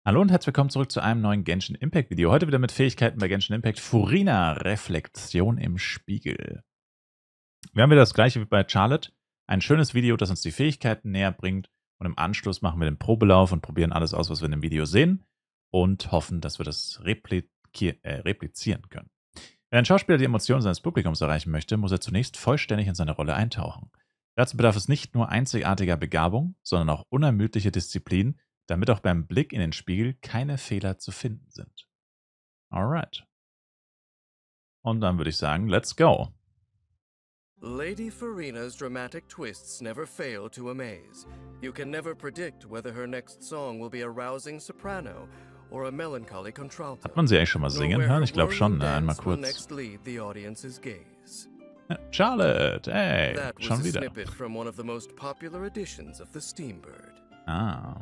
Hallo und herzlich willkommen zurück zu einem neuen Genshin Impact Video. Heute wieder mit Fähigkeiten bei Genshin Impact. Furina, Reflexion im Spiegel. Wir haben wieder das gleiche wie bei Charlotte. Ein schönes Video, das uns die Fähigkeiten näher bringt. Und im Anschluss machen wir den Probelauf und probieren alles aus, was wir in dem Video sehen. Und hoffen, dass wir das replizieren können. Wenn ein Schauspieler die Emotionen seines Publikums erreichen möchte, muss er zunächst vollständig in seine Rolle eintauchen. Dazu bedarf es nicht nur einzigartiger Begabung, sondern auch unermüdliche Disziplin, damit auch beim Blick in den Spiegel keine Fehler zu finden sind. Alright. Und dann würde ich sagen, let's go. Lady Furina's dramatic twists never fail to amaze. You can never predict whether her next song will be a rousing soprano or a melancholy contralto. Hat man sie eigentlich schon mal singen hören? Ich glaube schon, einmal kurz. Next lead the audience's gaze. Charlotte, hey, That was schon a wieder. snippet from one of the most popular editions of the Steambird. Ah,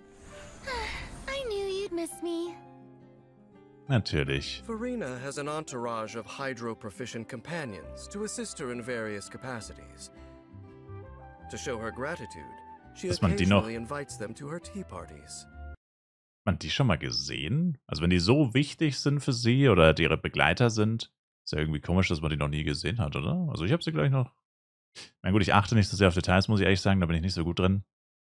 I knew you'd miss me. natürlich. Furina has an entourage of hydro-proficient companions to assist her in various capacities. To show her gratitude, she Dass man die noch- occasionally invites them to her tea parties. Hat man die schon mal gesehen? Also wenn die so wichtig sind für sie oder ihre Begleiter sind, ist ja irgendwie komisch, dass man die noch nie gesehen hat, oder? Also ich habe sie gleich noch... Na gut, ich achte nicht so sehr auf Details, muss ich ehrlich sagen, da bin ich nicht so gut drin.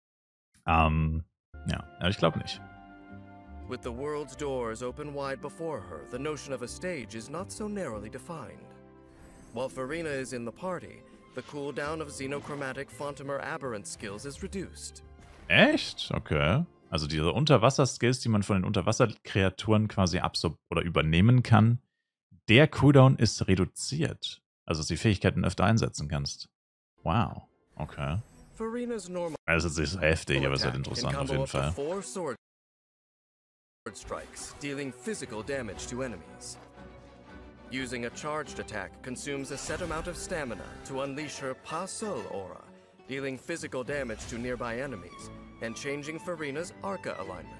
Ja, aber ich glaube nicht. With the world's doors open wide before her, the notion of a stage is not so narrowly defined. While Furina is in the party, the cooldown of xenochromatic Fontamer Aberrant skills is reduced. Echt? Okay. Also diese Unterwasser-Skills, die man von den Unterwasserkreaturen quasi oder übernehmen kann, der Cooldown ist reduziert. Also dass du die Fähigkeiten öfter einsetzen kannst. Wow. Okay. Furina's normal Das ist jetzt nicht so heftig, aber es ist halt attack can interessant auf combo jeden up to Fall. 4 sword strikes, dealing physical damage to enemies. Using a charged attack consumes a set amount of stamina to unleash her Pas-Seul aura, dealing physical damage to nearby enemies, and changing Furina's Arca alignment.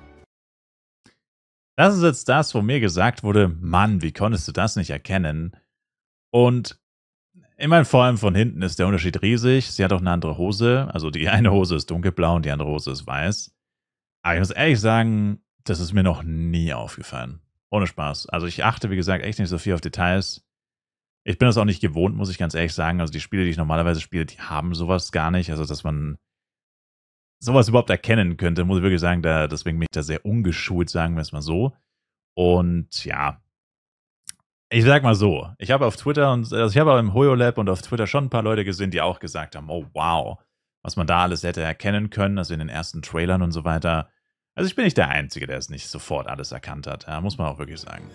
Das ist jetzt das, wo mir gesagt wurde, Mann, wie konntest du das nicht erkennen? Und ich meine, vor allem von hinten ist der Unterschied riesig. Sie hat auch eine andere Hose. Also die eine Hose ist dunkelblau und die andere Hose ist weiß. Aber ich muss ehrlich sagen, das ist mir noch nie aufgefallen. Ohne Spaß. Also ich achte, wie gesagt, echt nicht so viel auf Details. Ich bin das auch nicht gewohnt, muss ich ganz ehrlich sagen. Also die Spiele, die ich normalerweise spiele, die haben sowas gar nicht. Also dass man sowas überhaupt erkennen könnte, muss ich wirklich sagen. Deswegen bin ich da sehr ungeschult, sagen wir es mal so. Und ja, ich sag mal so, ich habe auf Twitter ich habe auch im HoYoLab und auf Twitter schon ein paar Leute gesehen, die auch gesagt haben, oh wow, was man da alles hätte erkennen können, also in den ersten Trailern und so weiter. Also ich bin nicht der Einzige, der es nicht sofort alles erkannt hat, ja, muss man auch wirklich sagen.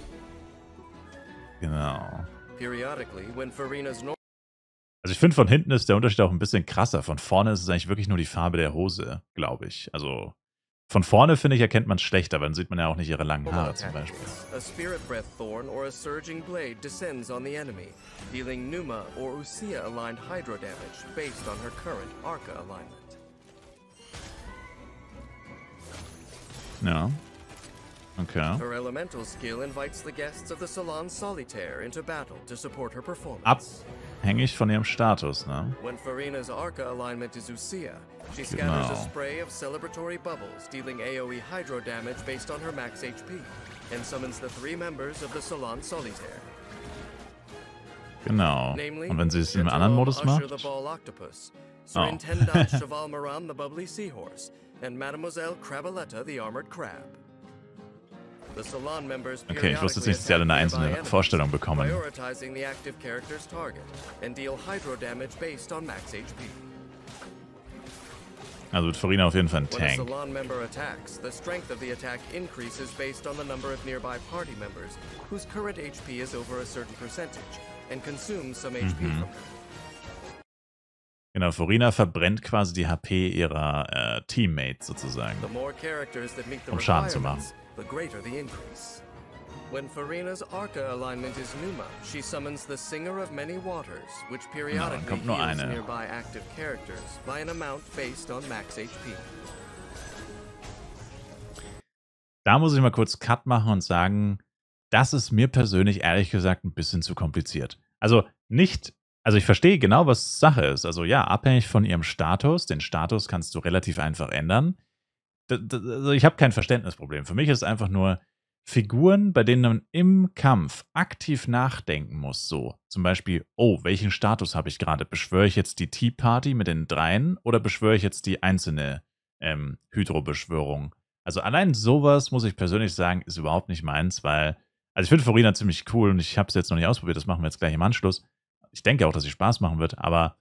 Genau. Periodically, when Furina's Also ich finde, von hinten ist der Unterschied auch ein bisschen krasser. Von vorne ist es eigentlich wirklich nur die Farbe der Hose, glaube ich. Also von vorne, finde ich, erkennt man es schlechter, aber dann sieht man ja auch nicht ihre langen Haare zum Beispiel. A Spirit Breath Thorn or a Surging Blade descends on the enemy, dealing Numa or Usia aligned hydro damage based on her current Arca alignment. Ja. Okay. Her elemental skill invites the guests of the Salon Solitaire into battle to support her performance. Abhängig von ihrem Status, ne? When Furina's Arca alignment is Usia, she scatters a Genau. spray of celebratory bubbles, dealing AoE hydro damage based on her max HP, and summons the 3 members of the Salon Solitaire. Genau. Namely, Und wenn sie es in einem anderen Modus Usher macht? the Ball Octopus, Oh. Surintendant Cheval Moran the Bubbly Seahorse, and Mademoiselle Crabaletta the Armored Crab. The Salon members Okay, ich wusste jetzt nicht, dass sie alle eine einzelne Vorstellung bekommen. prioritizing the active character's target, and deal hydro damage based on max HP. Also wird Furina auf jeden Fall ein When a Tank. Salon member attacks, the strength of the attack increases based on the number of nearby party members whose current HP is over a certain percentage, and consumes some HP from them. Genau, Furina verbrennt quasi die HP ihrer Teammates sozusagen. The more characters that meet the Um Schaden zu machen. requirements, the greater the increase. When Furina's Arca alignment is Numa, she summons the Singer of Many Waters, which periodically kommt nur heals eine. nearby active characters by an amount based on max HP. Da muss ich mal kurz Cut machen und sagen, das ist mir persönlich ehrlich gesagt ein bisschen zu kompliziert. Also ich verstehe genau, was Sache ist. Also ja, abhängig von ihrem Status. Den Status kannst du relativ einfach ändern. Also ich habe kein Verständnisproblem. Für mich ist es einfach nur Figuren, bei denen man im Kampf aktiv nachdenken muss. So, zum Beispiel, oh, welchen Status habe ich gerade? Beschwöre ich jetzt die Tea Party mit den dreien oder beschwöre ich jetzt die einzelne Hydro-Beschwörung? Also allein sowas, muss ich persönlich sagen, ist überhaupt nicht meins, weil, also ich finde Furina ziemlich cool und ich habe es jetzt noch nicht ausprobiert, das machen wir jetzt gleich im Anschluss. Ich denke auch, dass sie Spaß machen wird, aber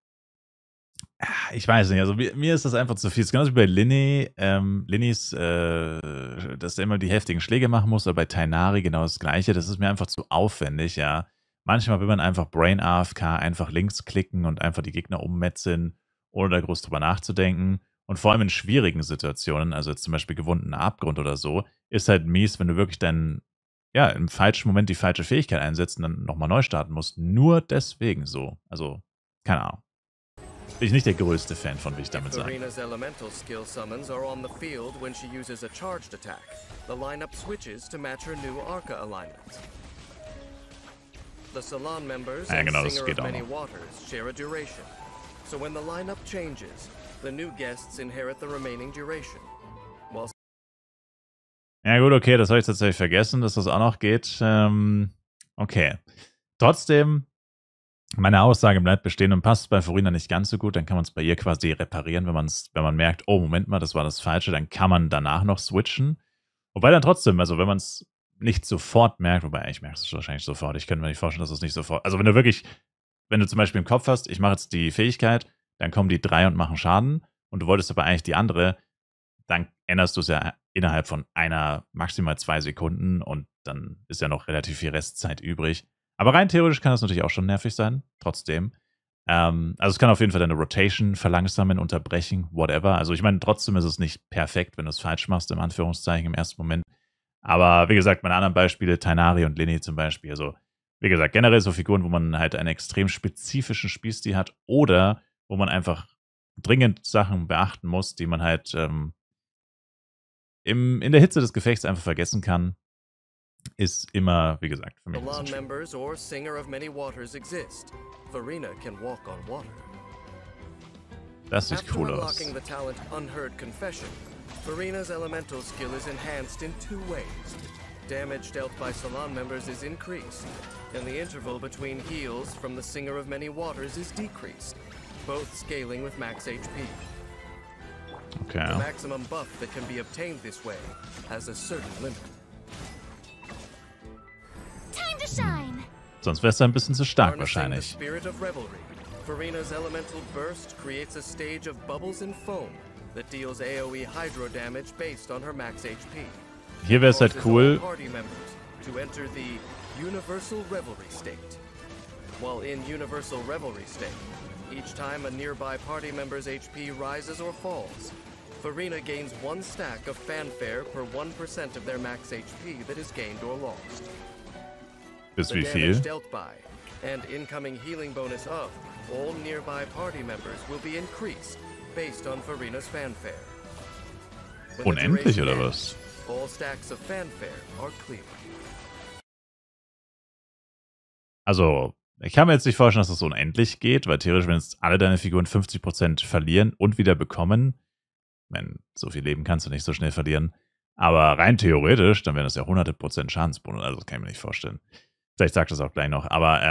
ich weiß nicht, also mir ist das einfach zu viel. Es ist genauso wie bei Linny, Linnys, dass er immer die heftigen Schläge machen muss, oder bei Tainari genau das Gleiche. Das ist mir einfach zu aufwendig, ja. Manchmal will man einfach Brain AFK, einfach links klicken und einfach die Gegner ummetzeln, ohne da groß drüber nachzudenken. Und vor allem in schwierigen Situationen, also jetzt zum Beispiel gewundener Abgrund oder so, ist halt mies, wenn du wirklich ja, im falschen Moment die falsche Fähigkeit einsetzt und dann nochmal neu starten musst. Nur deswegen so. Also, keine Ahnung. Bin ich nicht der größte Fan von, wie ich damit sage. Furina's elemental skill summons are on the field when she uses a charged attack. The lineup switches to match her new Arca alignment. The Salon members and genau, das Singer geht of auch Many noch. Waters share a duration. So when the lineup changes, the new guests inherit the remaining duration. While Ja gut, okay, das habe ich tatsächlich vergessen, dass das auch noch geht. Okay. Trotzdem, meine Aussage bleibt bestehen und passt bei Furina nicht ganz so gut, dann kann man es bei ihr quasi reparieren, wenn man merkt, oh, Moment mal, das war das Falsche, dann kann man danach noch switchen. Wobei dann trotzdem, also wenn man es nicht sofort merkt, wobei ich merke es wahrscheinlich sofort, ich könnte mir nicht vorstellen, dass es nicht sofort, also wenn du zum Beispiel im Kopf hast, ich mache jetzt die Fähigkeit, dann kommen die 3 und machen Schaden und du wolltest aber eigentlich die andere, dann änderst du es ja innerhalb von einer, maximal 2 Sekunden und dann ist ja noch relativ viel Restzeit übrig. Aber rein theoretisch kann das natürlich auch schon nervig sein, trotzdem. Also es kann auf jeden Fall deine Rotation verlangsamen, unterbrechen, whatever. Also ich meine, trotzdem ist es nicht perfekt, wenn du es falsch machst, im Anführungszeichen, im ersten Moment. Aber wie gesagt, meine anderen Beispiele, Tainari und Linny zum Beispiel, also wie gesagt, generell so Figuren, wo man halt einen extrem spezifischen Spielstil hat oder wo man einfach dringend Sachen beachten muss, die man halt in der Hitze des Gefechts einfach vergessen kann, ist immer, wie gesagt, für mich ein bisschen Salon schwierig. members or Singer of Many Waters exist. Furina can walk on water. Das sieht After cool aus. unlocking the talent Unheard Confession, Furina's elemental skill is enhanced in 2 ways. Damage dealt by Salon members is increased, and the interval between heals from the Singer of Many Waters is decreased, both scaling with max HP. Okay. The maximum buff that can be obtained this way has a certain limit. Time to shine! Sonst wäre es ein bisschen zu stark Harnessing the wahrscheinlich. spirit of revelry, Furina's elemental burst creates a stage of bubbles and foam that deals AoE hydro damage based on her max HP. Hier wäre es halt Causes all cool, party members to enter the Universal Revelry state. While in Universal Revelry state, each time a nearby party member's HP rises or falls, Furina gains 1 stack of fanfare per 1% of their max HP that is gained or lost. bis The wie damage viel? dealt by and incoming healing bonus of all nearby party members will be increased based on Furina's fanfare. When the Unendlich duration oder ends, was? all stacks of fanfare are clear. Also, ich kann mir jetzt nicht vorstellen, dass das unendlich geht, weil theoretisch, wenn jetzt alle deine Figuren 50% verlieren und wieder bekommen, ich meine, so viel Leben kannst du nicht so schnell verlieren, aber rein theoretisch, dann wären das ja 100% Schadensbonus, also das kann ich mir nicht vorstellen. Vielleicht sagt das auch gleich noch, aber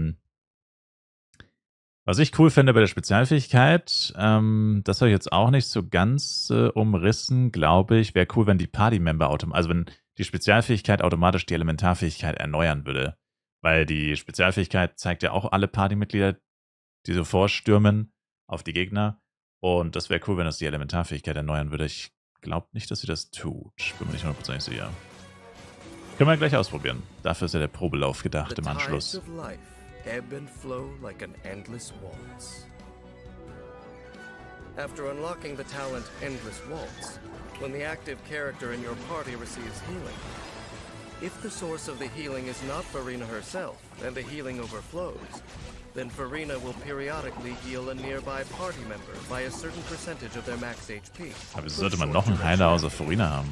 was ich cool fände bei der Spezialfähigkeit, das habe ich jetzt auch nicht so ganz umrissen, glaube ich, wäre cool, wenn die Party-Member also wenn die Spezialfähigkeit automatisch die Elementarfähigkeit erneuern würde. Weil die Spezialfähigkeit zeigt ja auch alle Partymitglieder, die so vorstürmen auf die Gegner. Und das wäre cool, wenn das die Elementarfähigkeit erneuern würde. Ich glaube nicht, dass sie das tut. Bin mir nicht 100% sicher. Können wir gleich ausprobieren. Dafür ist ja der Probelauf gedacht The im tides Anschluss. of life ebb and flow like an endless waltz. After unlocking the talent Endless Waltz, when the active character in your party receives healing, if the source of the healing is not Furina herself and the healing overflows, then Furina will periodically heal a nearby party member by a certain percentage of their max HP. Aber wieso sollte man noch einen Heiler außer Furina haben?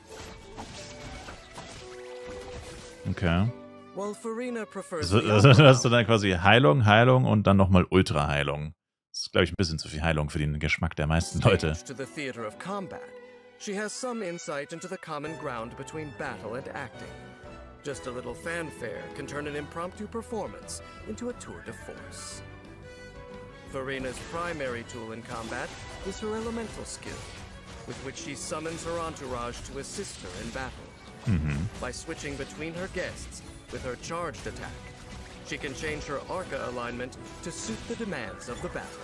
Okay. While Furina prefers Also hast du dann quasi Heilung, Heilung und dann nochmal Ultra-Heilung. Das ist, glaube ich, ein bisschen zu viel Heilung für den Geschmack der meisten Leute. to the theater of combat, She has some insight into the common ground between battle and acting. Just a little fanfare can turn an impromptu performance into a tour de force. Furina's primary tool in combat is her elemental skill, with which she summons her entourage to assist her in battle. By switching between her guests with her charged attack, she can change her Arca alignment to suit the demands of the battle.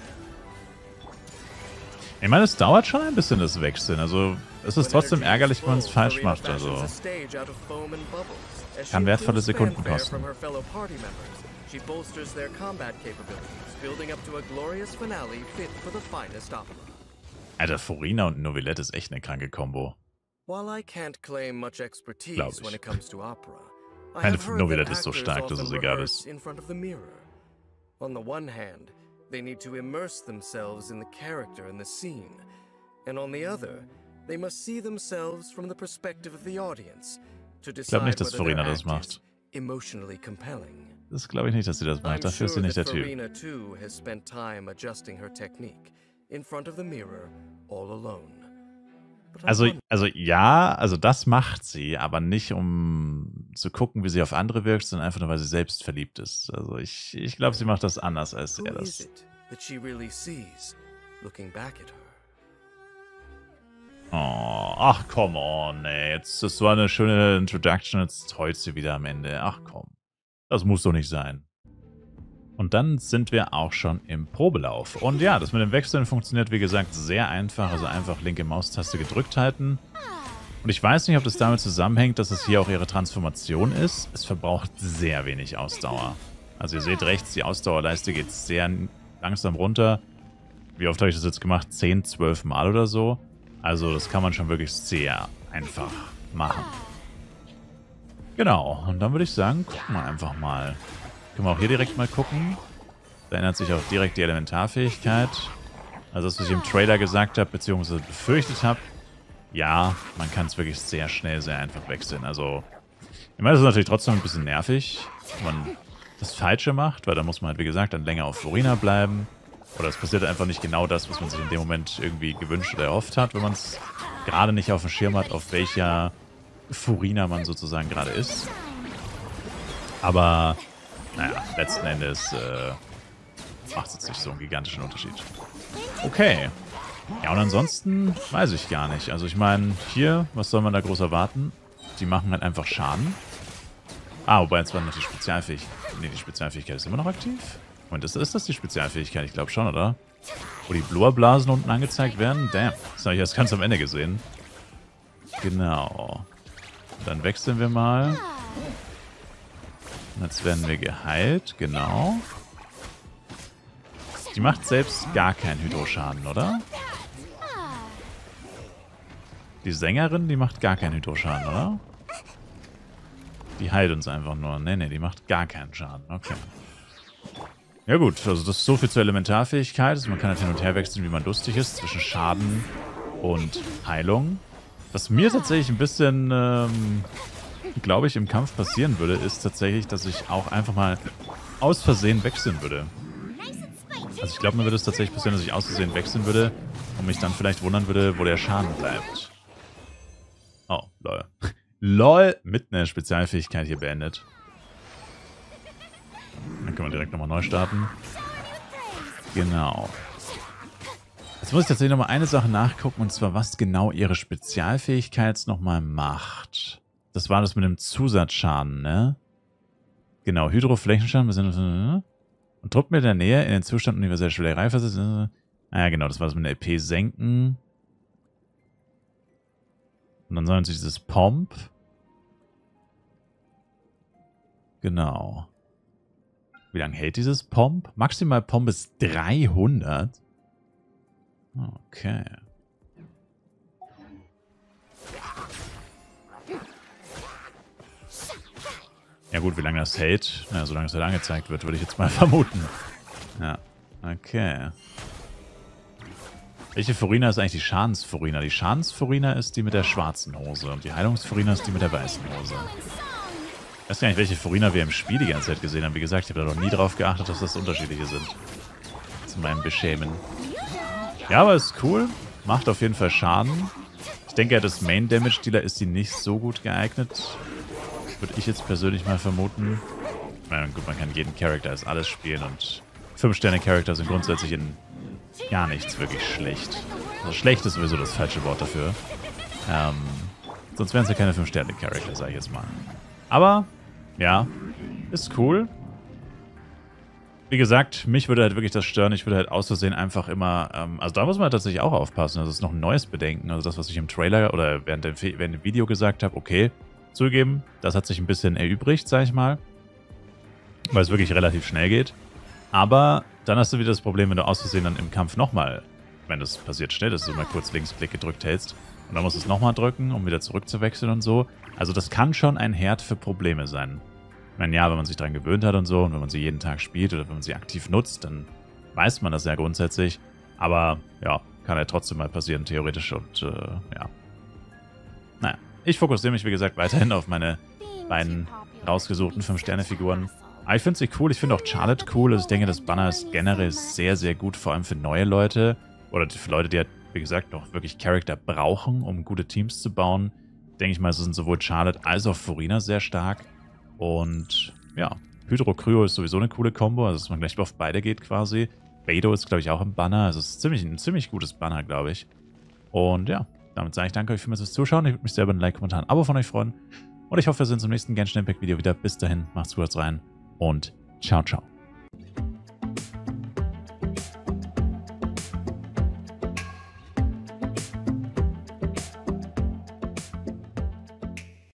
Ich meine, es dauert schon ein bisschen, das Wechseln. Also, es ist trotzdem ärgerlich, wenn man es falsch macht. Also, kann wertvolle Sekunden kosten. She bolsters their combat capabilities, building up to a glorious finale fit for the finest opera. Alter, Furina und Neuvillette ist echt eine kranke Kombo. While I can't claim much expertise when it comes to opera, I Keine have heard Neuvillette that ist so actors stark, dass es often egal rehearse ist. in front of the mirror. On the one hand, they need to immerse themselves in the character and the scene, and on the other, they must see themselves from the perspective of the audience to decide nicht, dass whether their Furina das act macht. is emotionally compelling. Das glaube ich nicht, dass sie das macht. I'm Dafür ist sie sure nicht der that Typ. Furina too has spent time adjusting her technique in front of the mirror all alone. But I wonder- Also das macht sie, aber nicht um zu gucken, wie sie auf andere wirkt, sondern einfach nur, weil sie selbst verliebt ist. Also ich glaube, sie macht das anders, als who er is das. it that she really sees looking back at her? Oh, ach, come on, ey. Das war eine schöne Introduction, jetzt heult sie wieder am Ende. Ach komm, das muss doch nicht sein. Und dann sind wir auch schon im Probelauf. Und ja, das mit dem Wechseln funktioniert, wie gesagt, sehr einfach. Also einfach linke Maustaste gedrückt halten. Und ich weiß nicht, ob das damit zusammenhängt, dass es hier auch ihre Transformation ist. Es verbraucht sehr wenig Ausdauer. Also ihr seht rechts, die Ausdauerleiste geht sehr langsam runter. Wie oft habe ich das jetzt gemacht? 10, 12 Mal oder so. Also das kann man schon wirklich sehr einfach machen. Genau, und dann würde ich sagen, gucken wir einfach mal. Können wir auch hier direkt mal gucken. Da ändert sich auch direkt die Elementarfähigkeit. Also das, was ich im Trailer gesagt habe, beziehungsweise befürchtet habe. Ja, man kann es wirklich sehr schnell, sehr einfach wechseln. Also, ich meine, das ist natürlich trotzdem ein bisschen nervig, wenn man das Falsche macht, weil da muss man halt, wie gesagt, dann länger auf Furina bleiben. Oder es passiert einfach nicht genau das, was man sich in dem Moment irgendwie gewünscht oder erhofft hat, wenn man es gerade nicht auf dem Schirm hat, auf welcher Furina man sozusagen gerade ist. Aber, naja, letzten Endes macht es jetzt nicht so einen gigantischen Unterschied. Okay. Ja, und ansonsten weiß ich gar nicht. Also ich meine, hier, was soll man da groß erwarten? Die machen halt einfach Schaden. Ah, wobei jetzt war noch die Spezialfähigkeit. Ne, die Spezialfähigkeit ist immer noch aktiv. Und ist das die Spezialfähigkeit? Ich glaube schon, oder? Wo die Blubberblasen unten angezeigt werden? Damn, das habe ich erst ganz am Ende gesehen. Genau. Dann wechseln wir mal. Und jetzt werden wir geheilt, genau. Die macht selbst gar keinen Hydroschaden, oder? Die Sängerin, die macht gar keinen Hydroschaden, oder? Die heilt uns einfach nur. Nee, die macht gar keinen Schaden. Okay. Ja gut, also das ist so viel zur Elementarfähigkeit. Also man kann halt hin und her wechseln, wie man lustig ist, zwischen Schaden und Heilung. Was mir tatsächlich ein bisschen, glaube ich, im Kampf passieren würde, ist tatsächlich, dass ich auch einfach mal aus Versehen wechseln würde. Also ich glaube, mir würde es tatsächlich passieren, dass ich aus Versehen wechseln würde und mich dann vielleicht wundern würde, wo der Schaden bleibt. Oh, lol. LOL, mit einer Spezialfähigkeit hier beendet. Dann können wir direkt nochmal neu starten. Genau. Jetzt muss ich tatsächlich nochmal eine Sache nachgucken, und zwar, was genau ihre Spezialfähigkeit nochmal macht. Das war das mit dem Zusatzschaden, ne? Genau, Hydroflächenschaden. Und Truppen in der Nähe in den Zustand universeller Schlägerei versetzt. Ah ja, genau, das war das mit der EP senken. Und dann sollen sie dieses Pomp. Genau. Wie lange hält dieses Pomp? Maximal Pomp ist 300. Okay. Ja gut, wie lange das hält? Ja, solange es halt angezeigt wird, würde ich jetzt mal vermuten. Ja, okay. Welche Furina ist eigentlich die Schadensfurina? Die Schadensfurina ist die mit der schwarzen Hose und die Heilungsfurina ist die mit der weißen Hose. Ich weiß gar nicht, welche Furina wir im Spiel die ganze Zeit gesehen haben. Wie gesagt, ich habe da noch nie drauf geachtet, dass das unterschiedliche sind. Zu meinem Beschämen. Ja, aber ist cool. Macht auf jeden Fall Schaden. denke, als Main-Damage-Dealer ist sie nicht so gut geeignet. Würde ich jetzt persönlich mal vermuten. Na gut, man kann jeden Charakter als alles spielen und 5-Sterne-Charakter sind grundsätzlich in gar nichts wirklich schlecht. Also schlecht ist sowieso das falsche Wort dafür. Sonst wären es ja keine 5-Sterne-Charakter, sage ich jetzt mal. Aber, ja, ist cool. Wie gesagt, mich würde halt wirklich das stören. Ich würde halt aus Versehen einfach immer, also da muss man tatsächlich auch aufpassen. Das ist noch ein neues Bedenken. Also das, was ich im Trailer oder während dem Video gesagt habe, okay, zugeben, das hat sich ein bisschen erübrigt, sag ich mal. Weil es wirklich relativ schnell geht. Aber dann hast du wieder das Problem, wenn du aus Versehen dann im Kampf nochmal, wenn das passiert schnell, dass du mal kurz Linksklick gedrückt hältst und dann musst du es nochmal drücken, um wieder zurückzuwechseln und so. Also das kann schon ein Herd für Probleme sein. Ich meine, ja, wenn man sich daran gewöhnt hat und so und wenn man sie jeden Tag spielt oder wenn man sie aktiv nutzt, dann weiß man das ja grundsätzlich. Aber ja, kann ja trotzdem mal passieren, theoretisch. Und ja. Naja, ich fokussiere mich, wie gesagt, weiterhin auf meine beiden rausgesuchten 5-Sterne-Figuren. Aber ich finde sie cool. Ich finde auch Charlotte cool. Also ich denke, das Banner ist generell sehr, sehr gut, vor allem für neue Leute. Oder für Leute, die halt, wie gesagt, noch wirklich Charakter brauchen, um gute Teams zu bauen. Denke ich mal, es sind sowohl Charlotte als auch Furina sehr stark. Und ja, Hydro Kryo ist sowieso eine coole Kombo, also dass man gleich auf beide geht quasi. Beidou ist, glaube ich, auch im Banner, also es ist ein ziemlich gutes Banner, glaube ich. Und ja, damit sage ich danke euch vielmals fürs Zuschauen. Ich würde mich sehr über ein Like, Kommentar, ein Abo von euch freuen. Und ich hoffe, wir sehen uns im nächsten Genshin Impact Video wieder. Bis dahin, macht's gut rein und ciao, ciao.